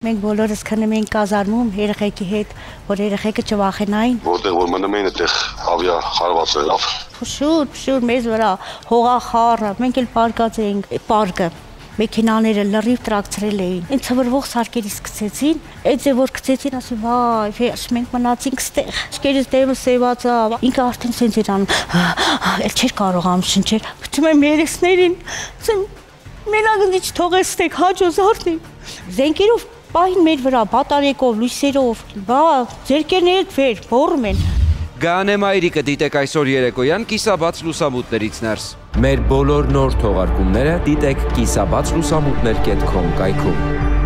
Մենք բոլորս քնում էինք կազարմում երեխեքի հետ, որ երեխեքը չվախենային։ Որտեղ որ մնում էին այդտեղ ավիա խարված եղավ։ Շուտ մեզ վրա հողախառը, մենք էլ պարկած էինք պարկը։ Մեքենաները լրիվ տրակցրել էին։ Այն ցվրվող սարքերից գցեցին, այդ ձև որ գցեցին, ասի վայ, մենք մնացինք ստեղ։ Իշկերից դեմը սևած է, ինքը արդեն սենց էր անում։ Էլ չէր կարողանում շնչել։ Գցում եմ երեսներին, մենակ ինչ թողեցեք, հաջո զարթնի։ Զենքերով պահին մեր վրա, բատարեկով, լույսերով, ձերքերներդ վեր, բորում են։ Գանե մայրիկը դիտեք այսօր երեկոյան կիսաբաց լուսամուտներից ներս։ Մեր բոլոր նոր թողարկումները դիտեք կիսաբացլուսամուտներ.com կայքում։